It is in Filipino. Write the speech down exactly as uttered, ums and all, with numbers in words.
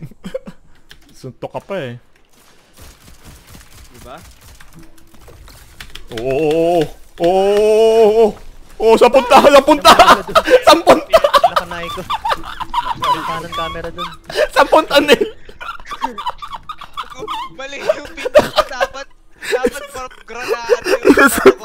Suntok ka pa eh. Diba? Oo, oo, oo, oo, sa punta, sa punta! Sa punta! Nakanay ko. Nakanan camera dun. Sa punta nil! Mali yung pinto ko dapat. Dapat parang granada yung